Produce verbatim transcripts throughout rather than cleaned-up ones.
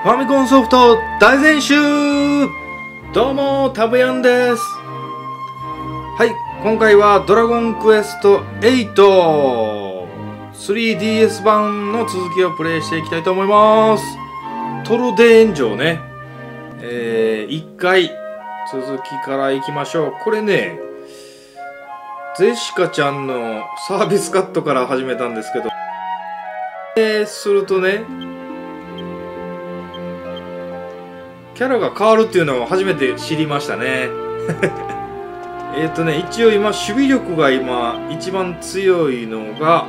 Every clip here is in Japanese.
ファミコンソフト大全集。どうもタブヤンです。はい、今回はドラゴンクエストエイト スリーディーエス 版の続きをプレイしていきたいと思います。トルデーン城ね、えー、いっかい続きからいきましょう。これね、ゼシカちゃんのサービスカットから始めたんですけど、えー、するとね、キャラが変わるっていうのを初めて知りましたね。えっとね、一応今、守備力が今、一番強いのが、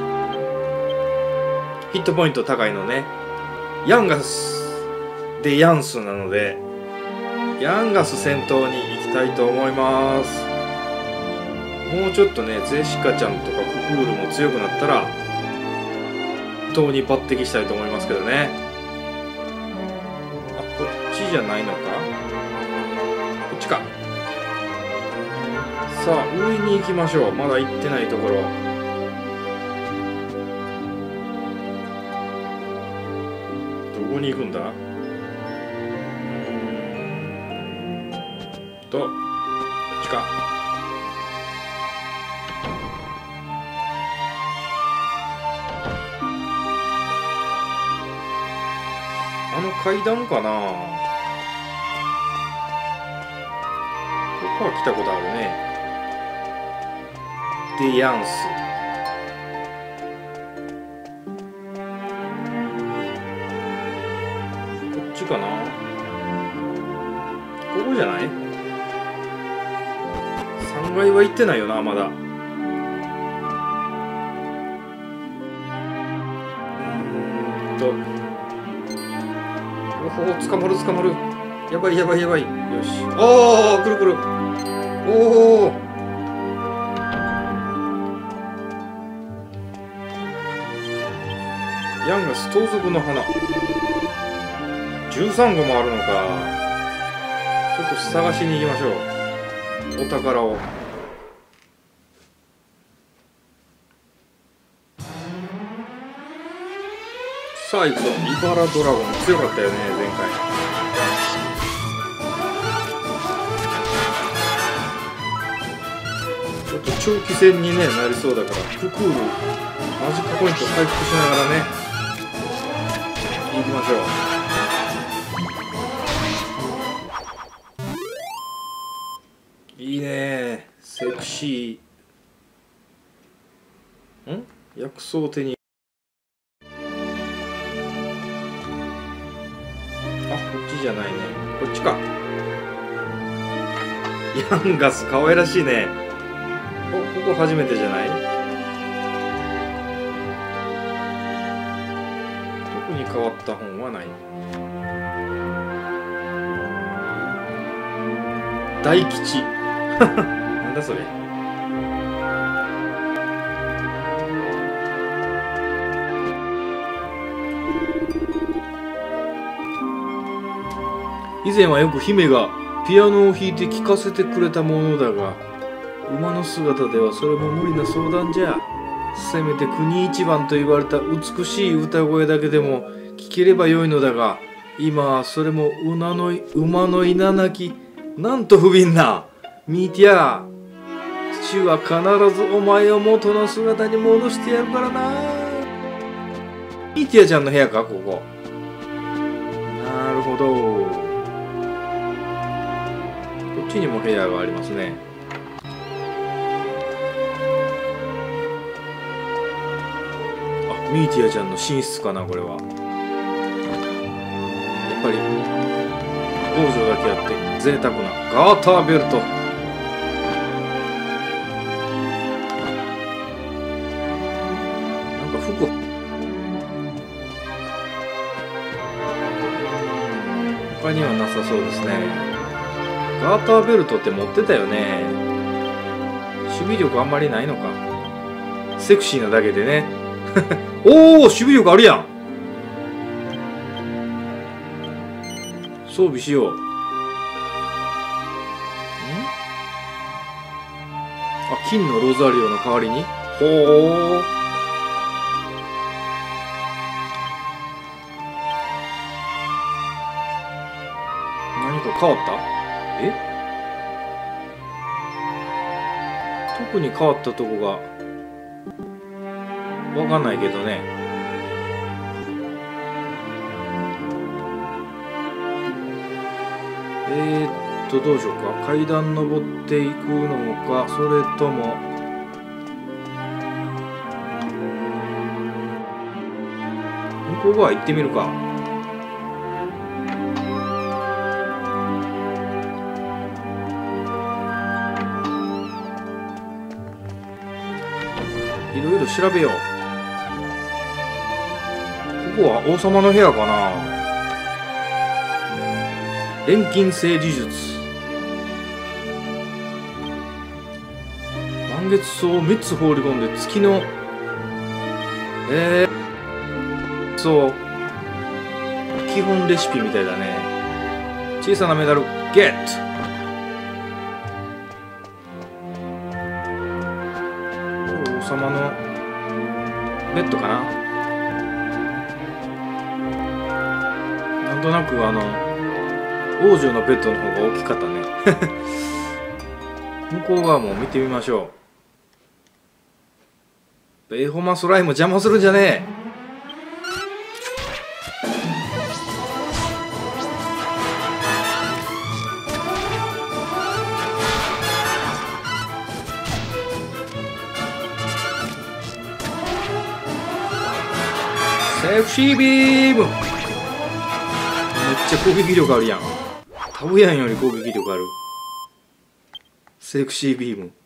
ヒットポイント高いのね。ヤンガスでヤンスなので、ヤンガス先頭に行きたいと思います。もうちょっとね、ゼシカちゃんとかククールも強くなったら、党に抜擢したいと思いますけどね。あ、こっちじゃないのか？こっちか。さあ、上に行きましょう。まだ行ってないところ。どこに行くんだ？うーんと、こっちか。あの階段かな？ここは来たことあるね。デヤンス。こっちかな？ここじゃない？さんがいは行ってないよな、まだ。うーんと。おお、捕まる捕まる。やばいやばいやばい。よし。おお、くるくる。おお。ヤンガス盗賊の花。じゅうさんごもあるのか。ちょっと探しに行きましょう。お宝を。さあ行くぞ。イバラドラゴン強かったよね、前回。ちょっと長期戦に、ね、なりそうだから、ククールマジックポイント回復しながらね、行きましょう。いいね、セクシー。ん？薬草手に。あ、こっちじゃないね。こっちか。ヤンガス可愛らしいね。お、ここ初めてじゃない？特に変わった本はない。大吉。なんだそれ。以前はよく姫がピアノを弾いて聴かせてくれたものだが、馬の姿ではそれも無理な相談じゃ。せめて国一番と言われた美しい歌声だけでも聴ければよいのだが、今はそれも馬の馬の稲鳴き。なんと不憫な。ミーティア、父は必ずお前を元の姿に戻してやるからな。ミーティアちゃんの部屋か、ここ。なるほど。こっちにも部屋がありますね。あ、ミーティアちゃんの寝室かな、これは。やっぱり王女だけあって贅沢なガーターベルト。なんか服他にはなさそうですね。ガーターベルトって持ってたよね。守備力あんまりないのか。セクシーなだけでね。おお、守備力あるやん。装備しよう。ん？あ、金のロザリオの代わりに。ほー。 なんか変わった？え？特に変わったとこがわかんないけどね。えー、っとどうしようか。階段登っていくのか、それとも向こう側行ってみるか。いろいろ調べよう。ここは王様の部屋かな。錬金星呪術。満月草をみっつ放り込んで月のえー、そう基本レシピみたいだね。小さなメダルゲット。王様のベッドかな。なんとなくあの王女のベッドの方が大きかったね向こう側も見てみましょう。ベイホマスライム邪魔するんじゃねえ。セクシービーム。めっちゃ攻撃力あるやん。タブヤンより攻撃力ある。セクシービーム。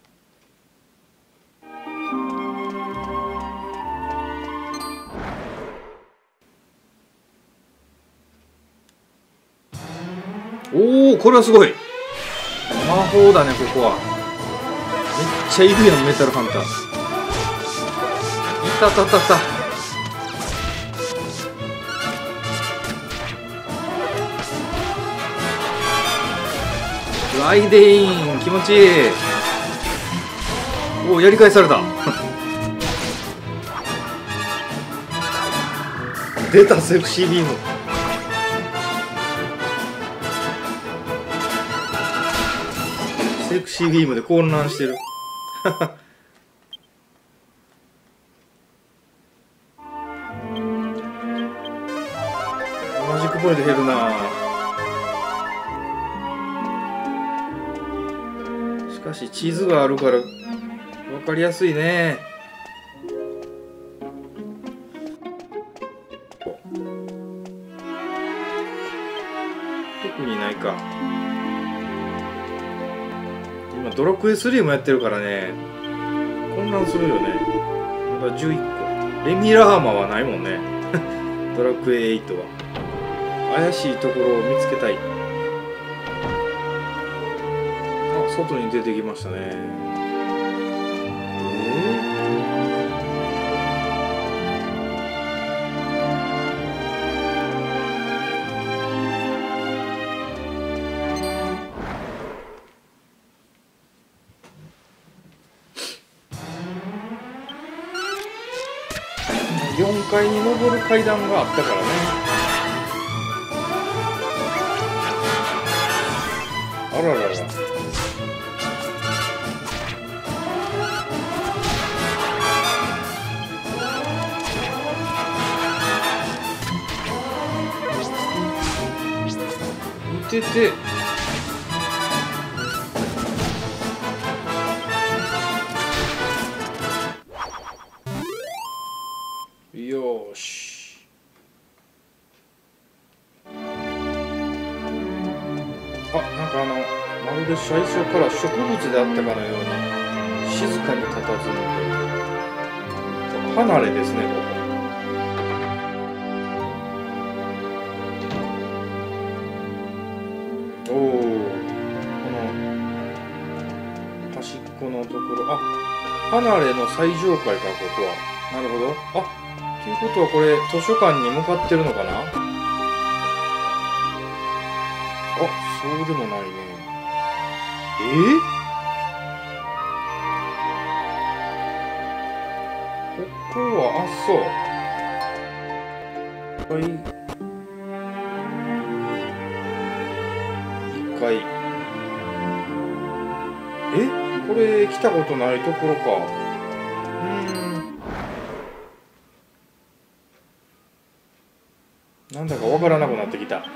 おお、これはすごい。魔法だね、ここは。めっちゃいるやん、メタルハンター。いたたたた。ライデイン気持ちいい。おお、やり返された出たセクシービーム。セクシービームで混乱してるマジックポイント減るな。しかし地図があるから分かりやすいね。特にないか。今ドラクエスリーもやってるからね、混乱するよね。まだじゅういっこ。レミラーマはないもんねドラクエエイトは。怪しいところを見つけたい。外に出てきましたね。えー、よんかいに登る階段があったからね。あららら。ててよーし。あ、なんかあのまるで最初から植物であったかのように静かに佇んで離れですね、ここ。おお、この端っこのところ、あ、離れの最上階か、ここは。なるほど。あ、ということはこれ図書館に向かってるのかな。あ、そうでもないね。えー、ここは、あ、そう。はい。 回。え、これ来たことないところか。うーん、なんだかわからなくなってきた。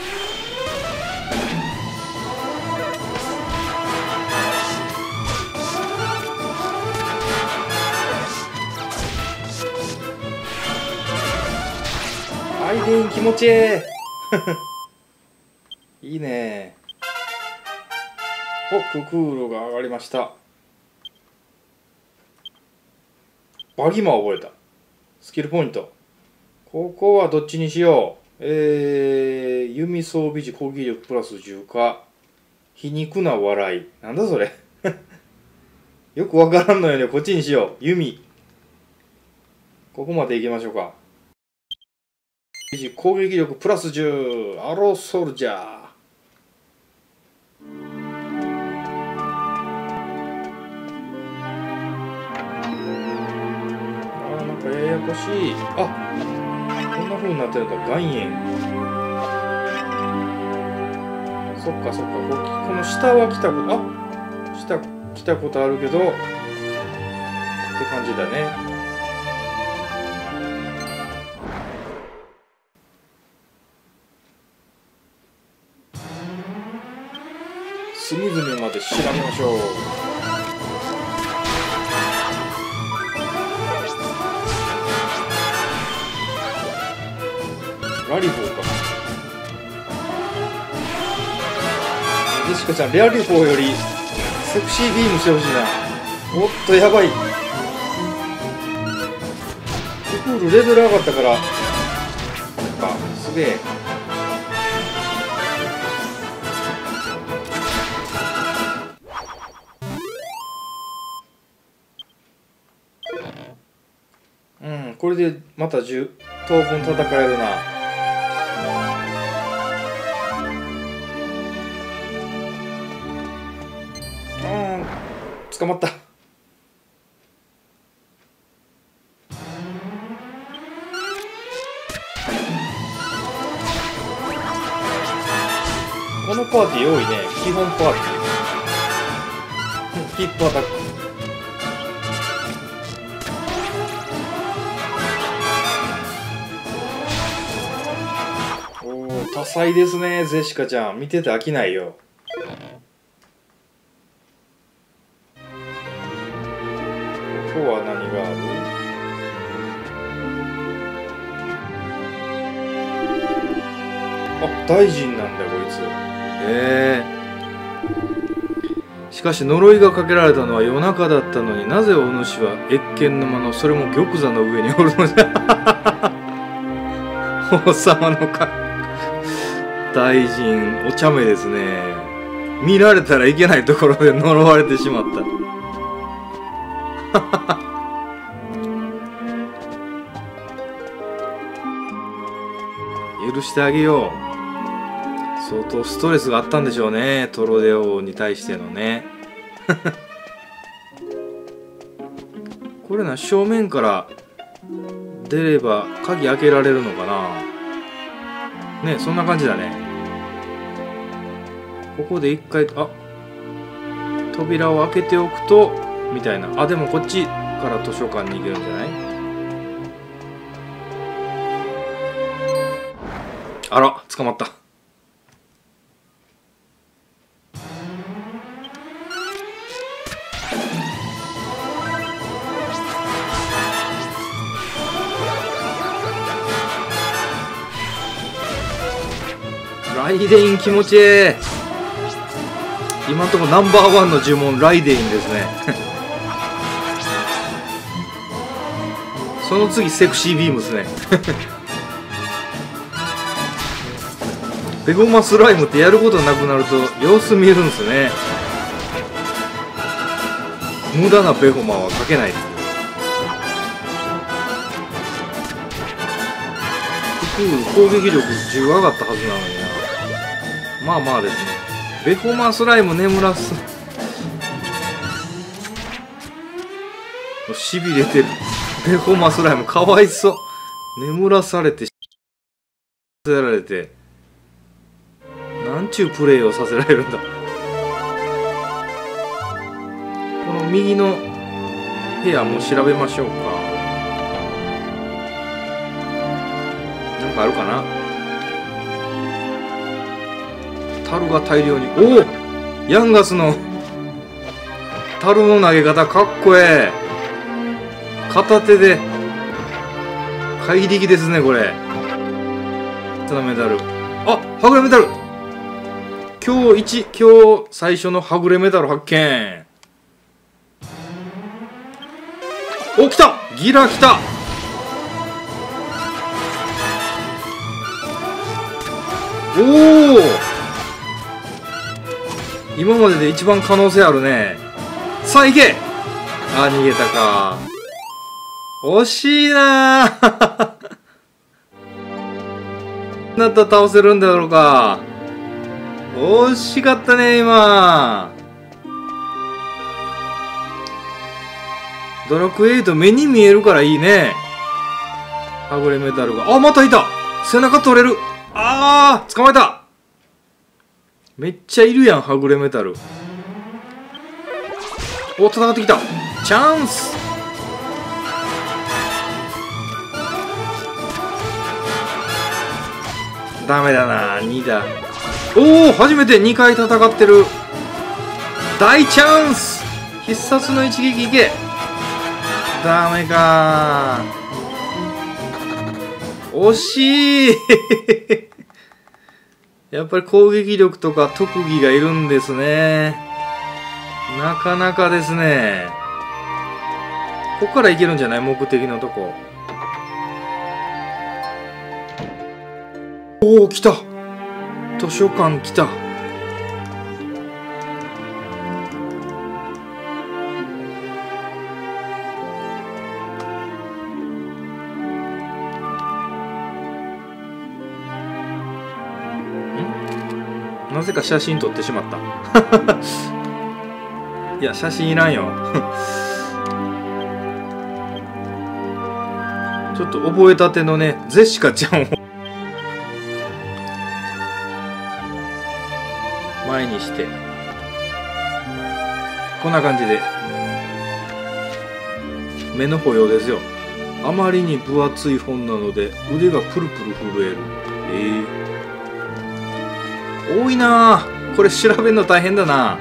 アイデン気持ちいいいいね。お、ククールが上がりました。バギマ覚えた。スキルポイント。ここはどっちにしよう。えー、弓装備時攻撃力プラスじゅうか。皮肉な笑い。なんだそれ。よくわからんのよね。こっちにしよう。弓。ここまで行きましょうか。攻撃力プラスじゅう。アローソルジャー。ややこしい。あ、こんな風になってるんだ。岩塩。そっかそっか。この下は来たこと、あ、下来たことあるけどって感じだね。隅々まで調べましょう。ラリボーか。ジェシカちゃん、ラリボーよりセクシービームしてほしいな。おっと、やばい。ククールレベル上がったから。やっぱ、すげえ。うん、これでまたじゅう等分戦えるな。捕まった。このパーティー多いね。基本パーティー。ヒットアタック。おお、多彩ですね、ゼシカちゃん。見てて飽きないよ。ここは何がある？あ、大臣なんだこいつ。へえ。しかし呪いがかけられたのは夜中だったのに、なぜお主は謁見の間の、それも玉座の上におるのじゃ。王様のか大臣お茶目ですね。見られたらいけないところで呪われてしまった。許してあげよう。相当ストレスがあったんでしょうね、トロデオに対してのね。これな、正面から出れば鍵開けられるのかな。ね、そんな感じだね。ここで一回、あ、扉を開けておくとみたいな。あ、でもこっちから図書館に行けるんじゃない？あら、捕まった。ライデイン気持ちいい。今のところナンバーワンの呪文、ライデインですね。その次セクシービームですね。ベゴマスライムってやることなくなると様子見えるんですね。無駄なベゴマはかけないです。攻撃力じゅう上がったはずなのにな。まあまあですね。ベゴマスライム眠らす。しびれてる。ベゴマスライムかわいそう。眠らされて、せられて。 なんちゅうプレイをさせられるんだ。この右の部屋も調べましょうか。なんかあるかな。樽が大量に。おお、ヤンガスの樽の投げ方かっこええ。片手で怪力ですねこれ。ツナメダル、あ、はぐれメダル。今日一、今日最初のはぐれメダル発見。お、来た、ギラ来た。おお、今までで一番可能性あるね。さあ行け。あ、逃げたか。惜しいなーなったら倒せるんだろうか。惜しかったね今。ドラクエイト目に見えるからいいね。はぐれメタルが、あ、またいた。背中取れる。あー、捕まえた。めっちゃいるやん、はぐれメタル。お、戦ってきた。チャンス。ダメだな、にだ。おお、初めてにかい戦ってる。大チャンス。必殺の一撃いけ。ダメかー。惜しいやっぱり攻撃力とか特技がいるんですね。なかなかですね。ここからいけるんじゃない？目的のとこ。おお、来た。図書館来た。なぜか写真撮ってしまったいや、写真いらんよちょっと覚えたてのね、ゼシカちゃんを前にしてこんな感じで目の保養ですよ。あまりに分厚い本なので腕がプルプル震える。えー多いなぁ。これ調べるの大変だな。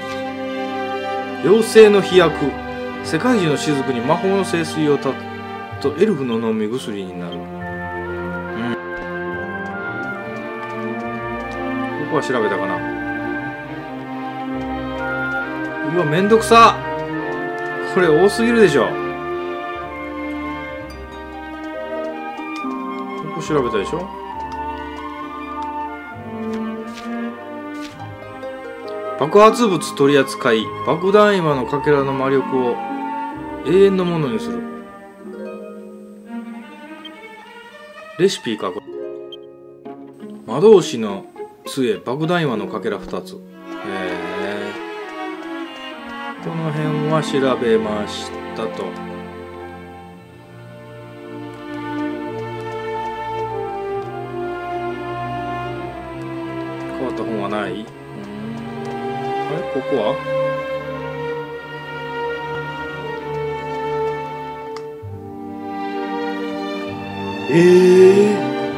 妖精の飛躍。世界中の雫に魔法の聖水をたとエルフの飲み薬になる。うん。ここは調べたかな。うわ、めんどくさ。これ多すぎるでしょ。ここ調べたでしょ。爆発物取り扱い、爆弾岩のかけらの魔力を永遠のものにする。レシピかこれ。魔導士の杖、爆弾岩のかけらふたつ。へえ。この辺は調べましたと。変わった本はない？あれ、ここはええ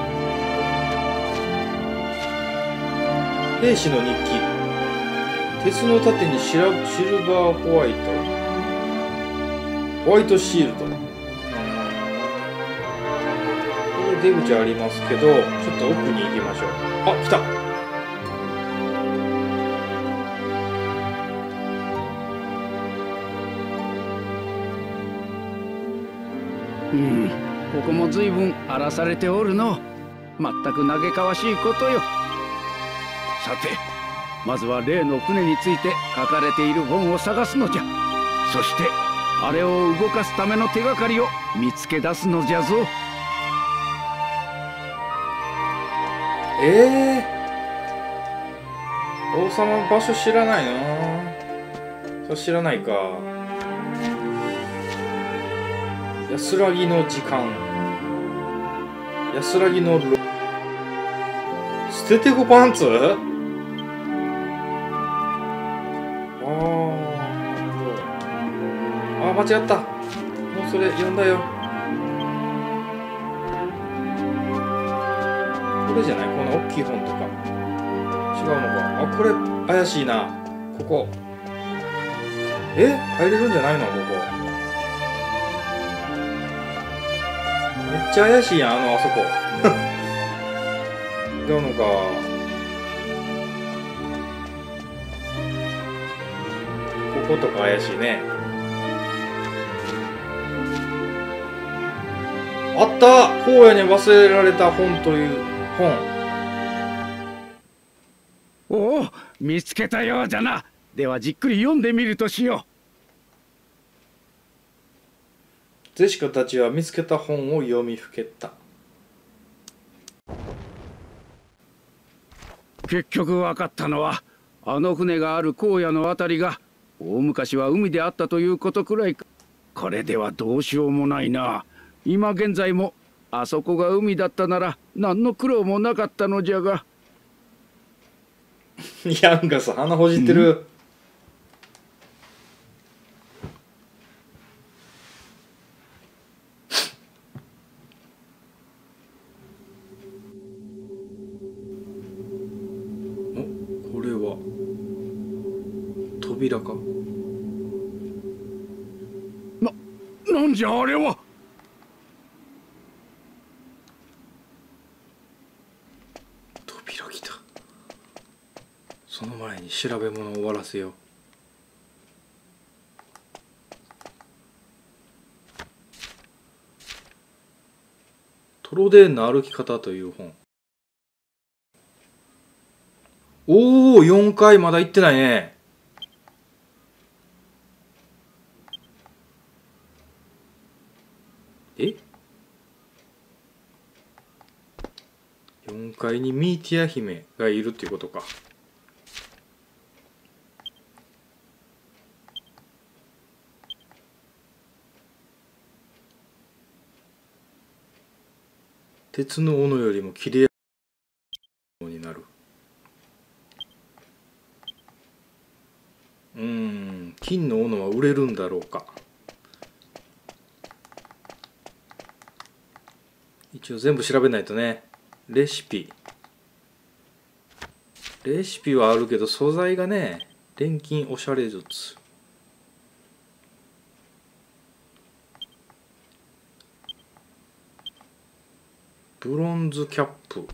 ー、兵士の日記。鉄の盾にシラシルバーホワイトホワイトシールド。これ出口ありますけど、ちょっと奥に行きましょう。あ、来た。 うん、ここも随分荒らされておるの。まったく嘆かわしいことよ。さて、まずは例の船について書かれている本を探すのじゃ。そしてあれを動かすための手がかりを見つけ出すのじゃぞ。 ええー、王様場所知らないな。そう知らないか。安らぎの時間。安らぎのロ捨ててこパンツ。 間違った。もうそれ読んだよ。これじゃない？この大きい本とか違うのか。あ、これ怪しいな。ここえ入れるんじゃないの？ここめっちゃ怪しいやん、あのあそこ違うのか。こことか怪しいね。あった、荒野に忘れられた本という本。 おお、見つけたようだな。ではじっくり読んでみるとしよう。ゼシカたちは見つけた本を読みふけた。 結局分かったのは、あの船がある荒野のあたりが大昔は海であったということくらいか。これではどうしようもないな。今現在もあそこが海だったなら何の苦労もなかったのじゃが。 ヤンガス鼻ほじってる。お、これは扉か。 な、なんじゃあれは。 扉来た。その前に調べ物を終わらせよう。トロデーンの歩き方という本。おお、よんかいまだ行ってないね。え ?よん 階にミーティア姫がいるっていうことか。鉄の斧よりも切れやになる。うーん、金の斧は売れるんだろうか。一応全部調べないとね。レシピレシピはあるけど素材がね、錬金おしゃれ術。ブロンズキャップ。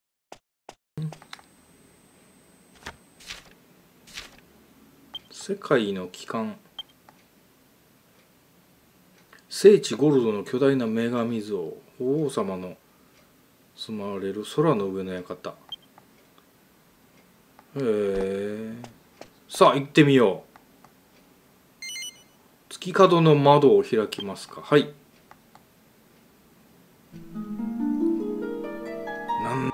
世界の機関。聖地ゴルドの巨大な女神像。王様の住まわれる空の上の館。へえ。さあ行ってみよう。月角の窓を開きますか。はい。なん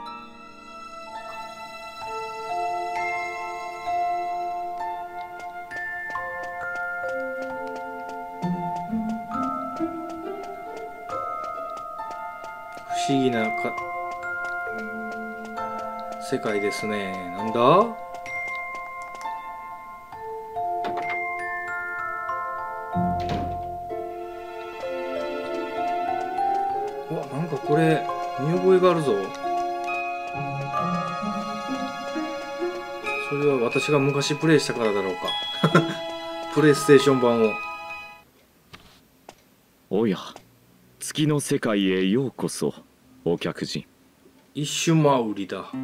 不思議なか世界ですね。なんだ？うわ、なんかこれ見覚えがあるぞ。それは私が昔プレイしたからだろうか。プレイステーション版を。 おや、月の世界へようこそ、お客人。 一瞬回りだ。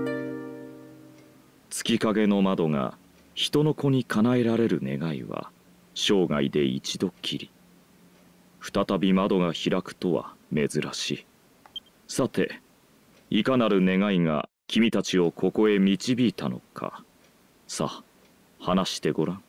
月影の窓が人の子に叶えられる願いは生涯で一度きり。再び窓が開くとは珍しい。さて、いかなる願いが君たちをここへ導いたのか。さあ、話してごらん。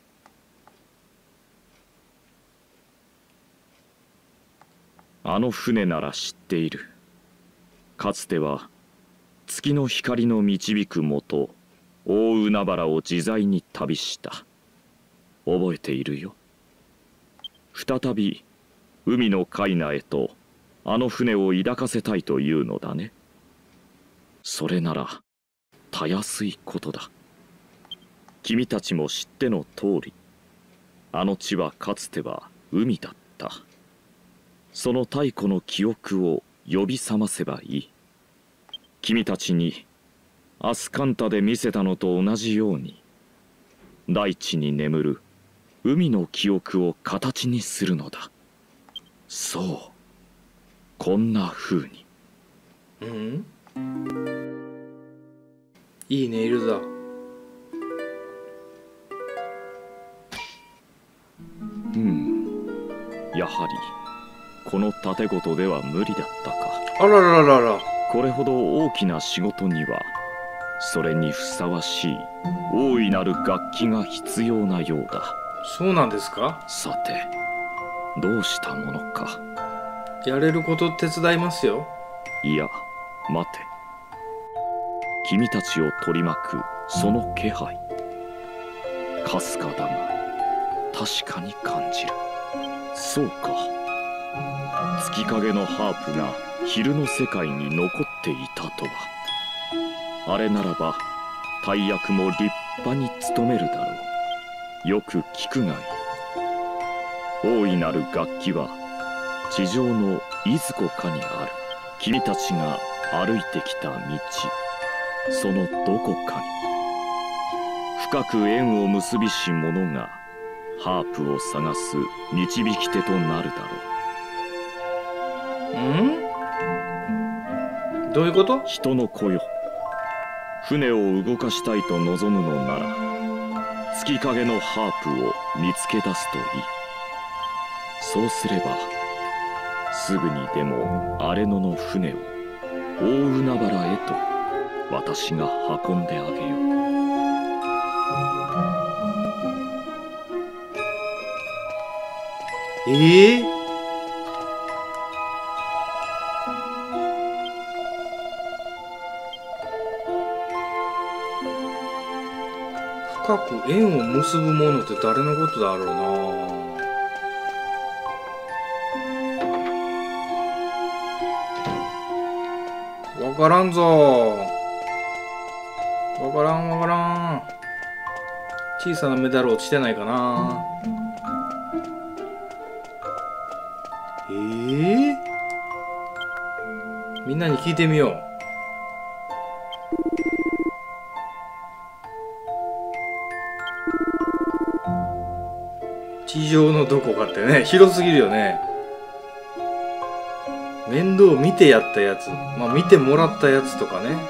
あの船なら知っている。かつては月の光の導くもと大海原を自在に旅した。覚えているよ。再び海の海内へとあの船を抱かせたいというのだね。それならたやすいことだ。君たちも知っての通り、あの地はかつては海だった。その太古の記憶を呼び覚ませばいい。君たちにアスカンタで見せたのと同じように、大地に眠る海の記憶を形にするのだ。そう、こんな風に。 うん、いいネイルだ。 うん、やはりこの盾事では無理だったか。 あらららら。 これほど大きな仕事にはそれにふさわしい大いなる楽器が必要なようだ。 そうなんですか。 さてどうしたものか。 やれること手伝いますよ。 いや待て。君たちを取り巻くその気配、かすかだが確かに感じる。そうか、月影のハープが昼の世界に残っていたとは。あれならば大役も立派に務めるだろう。よく聞くがいい。大いなる楽器は地上のいずこかにある。君たちが歩いてきた道、そのどこかに深く縁を結びし者がハープを探す導き手となるだろう。 ん？どういうこと？ 人の子よ、船を動かしたいと望むのなら月影のハープを見つけ出すといい。そうすればすぐにでも荒野の船を大海原へと私が運んであげよう。 ええ？深く縁を結ぶものって誰のことだろうな。わからんぞ。わからんわからん。小さなメダル落ちてないかな。えー、みんなに聞いてみよう。地上のどこかってね、広すぎるよね。面倒見てやったやつ、まあ見てもらったやつとかね。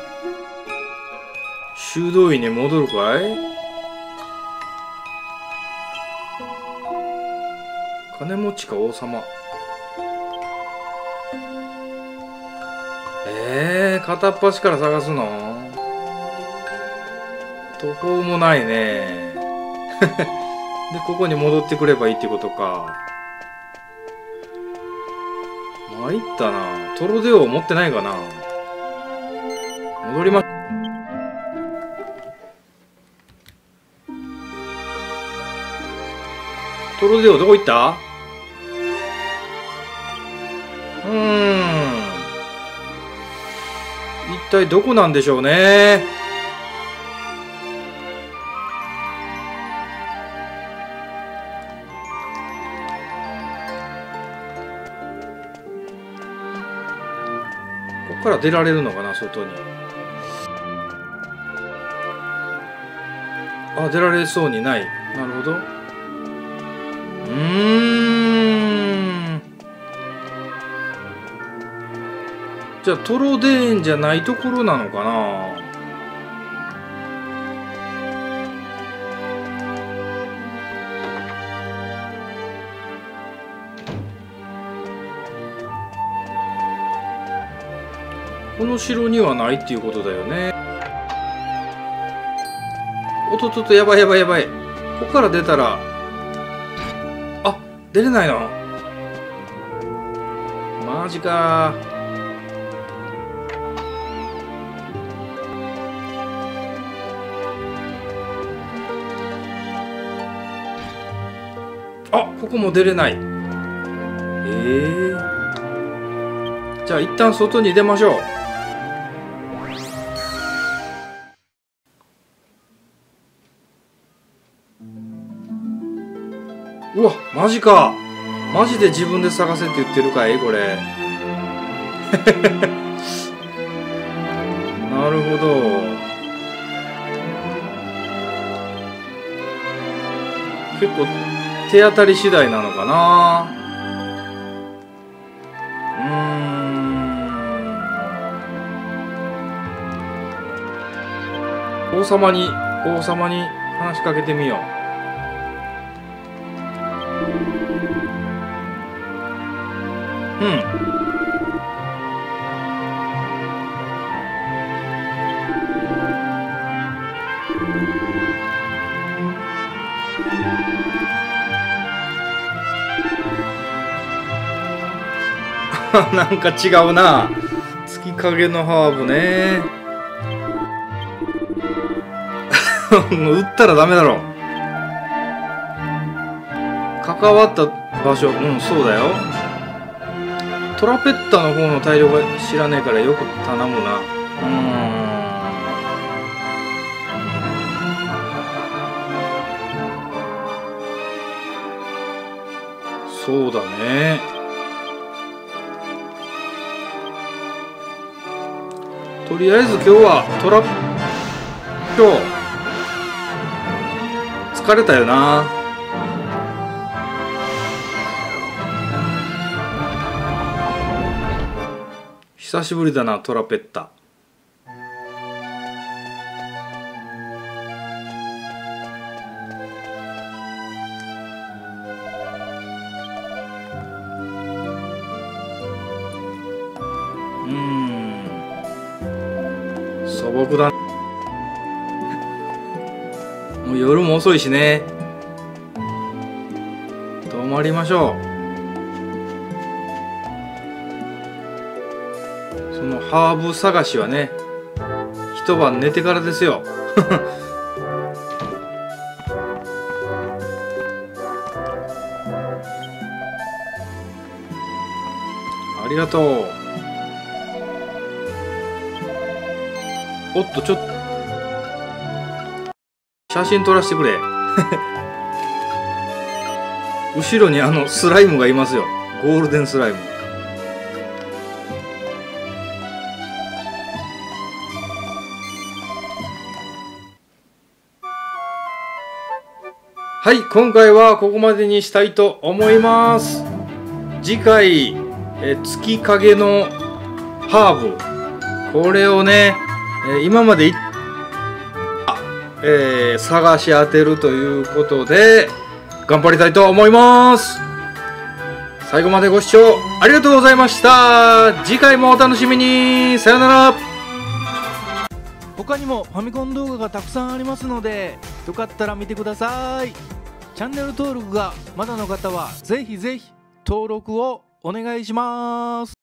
修道院に戻るかい？金持ちか王様。えー、片っ端から探すの？途方もないね。で、ここに戻ってくればいいってことか。参ったな。トロデオ持ってないかな。戻りま。トロデオどこ行った？うーん。一体どこなんでしょうね。ここから出られるのかな、外に。あ、出られそうにない。なるほど。うーん。じゃあトロデーンじゃないところなのかな。この城にはないっていうことだよね。おっとっとっと、やばいやばいやばい。ここから出たら、あ、出れないの？マジか。あ、ここも出れない。ええー。じゃあ一旦外に出ましょう。うわ、マジか。 マジで自分で探せって言ってるかいこれ。なるほど。結構手当たり次第なのかな。うーん。王様に王様に話しかけてみよう。うん。なんか違うな。月影のハーブね。売ったらダメだろ。関わった場所、うん、そうだよ。トラペッタの方の大量が知らねえからよく頼むな。うーん。そうだね。とりあえず今日はトラ今日疲れたよな。久しぶりだなトラペッタ。うーん、素朴だ。もう夜も遅いしね。泊まりましょう。そのハーブ探しはね、一晩寝てからですよ。ありがとう。おっと、ちょっと写真撮らせてくれ。後ろにあのスライムがいますよ。ゴールデンスライム。はい、今回はここまでにしたいと思います。次回、え月影のハーブ、これをね、え今までいえー、探し当てるということで頑張りたいと思います。最後までご視聴ありがとうございました。次回もお楽しみに。さよなら。 他にもファミコン動画がたくさんありますので、よかったら見てください。チャンネル登録がまだの方はぜひぜひ登録をお願いします。